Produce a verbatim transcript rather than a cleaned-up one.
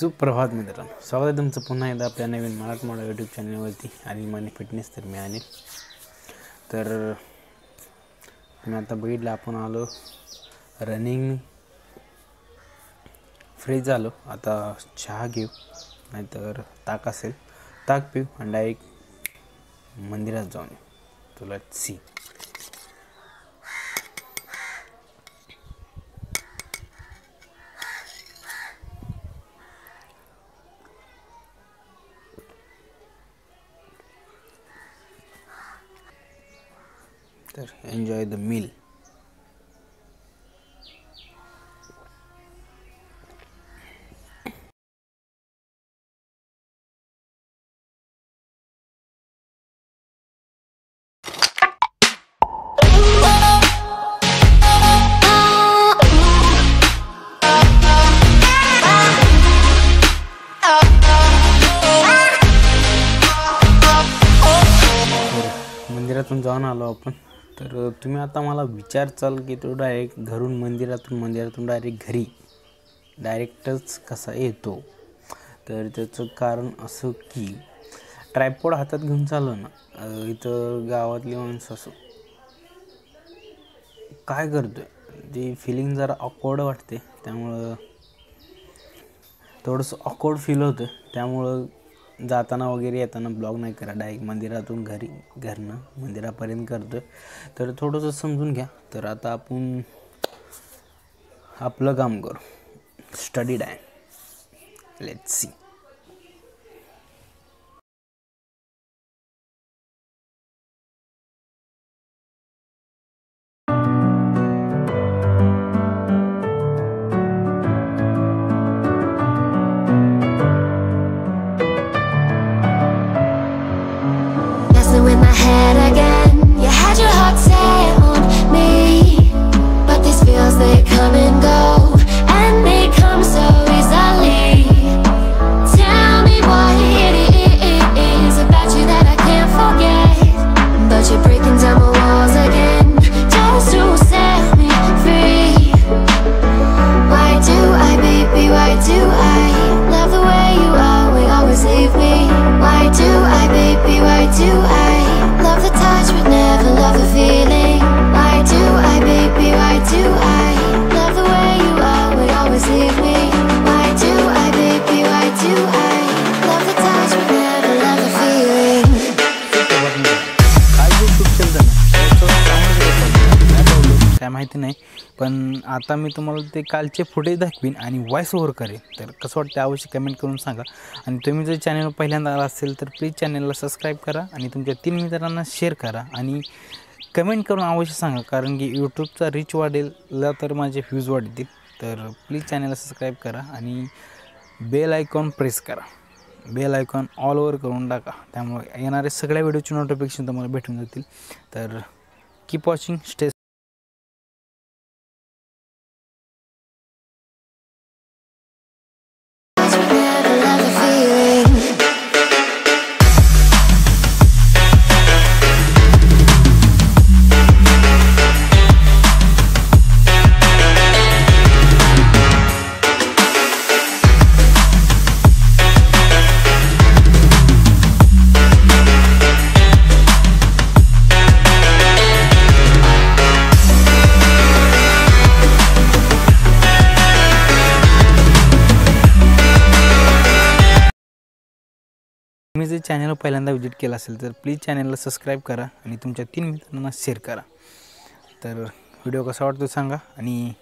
सुप्रभात मित्रांनो, स्वागत आहे तुमचं पुन्हा एकदा आपल्या नवीन मराठी मॉडेल यूट्यूब चॅनलवरती अनिल माने फिटनेस. तर मी अनिल. तर मी आता बघितलं आपण आलो रनिंग फ्रेश झालो. आता चहा घेऊ, नाहीतर ताक असेल ताक पिऊ आणि डायरेक्ट मंदिरात जाऊन येऊ. तुला सी तर एन्जॉय द मील. मंदिरातून जाऊन आलो आपण. तर तुम्ही आता मला विचारचाल की तो डायरेक्ट घरून मंदिरातून मंदिरातून डायरेक्ट घरी डायरेक्टच कसा येतो. तर त्याचं कारण असं की ट्रायपॉड हातात घेऊन चाललो ना, इथं गावातली माणसं असं काय करतोय ती फिलिंग जरा ऑकवर्ड वाटते. त्यामुळं थोडंसं ऑकवर्ड फील होतं. त्यामुळं जाताना वगैरे येताना ब्लॉग नाही करा, डायरेक्ट मंदिरातून घरी घरनं मंदिरापर्यंत करतो. तर थोडंसं समजून घ्या. तर आता आपण आपलं काम करू, study time. Let's see. With my head again, you had your heart set on me, but these feels, they come and go, and they come so easily. Tell me what it is about you that I can't forget, but you're breaking down my walls again, just to set me free. Why do I, baby, why do I love the way you always, always leave me? Why do I, baby, why do I love the touch but never love the feeling? Why do I, baby, why do I love the way you always, always leave me? Why do I, baby, why do I love the touch but never love the feeling? काय माहिती नाही, पण आता मी तुम्हाला ते कालचे footage दाखवीन आणि व्हॉइस ओव्हर करेन. तर कसं वाटतं अवश्य कमेंट करून सांगा. आणि तुम्ही जर चॅनल पहिल्यांदा आला असेल तर प्लीज चॅनलला सबस्क्राईब करा आणि तुमच्या तीन मित्रांना शेअर करा आणि कमेंट करून अवश्य सांगा, कारण की यूट्यूबचा रीच वाढेल तर माझे व्ह्यूज वाढतील. तर प्लीज चॅनलला सबस्क्राईब करा आणि बेल आयकॉन प्रेस करा. बेल आयकॉन ऑल ओव्हर करून टाका, त्यामुळे येणारे सगळ्या व्हिडिओची नोटिफिकेशन तुम्हाला भेटून जातील. तर कीप वॉचिंग, स्टे. तुम्ही जर चॅनल पहिल्यांदा विजिट केला असेल तर प्लीज चॅनलला सबस्क्राईब करा आणि तुमच्या तीन मित्रांना शेअर करा. तर व्हिडिओ कसा वाटतो सांगा आणि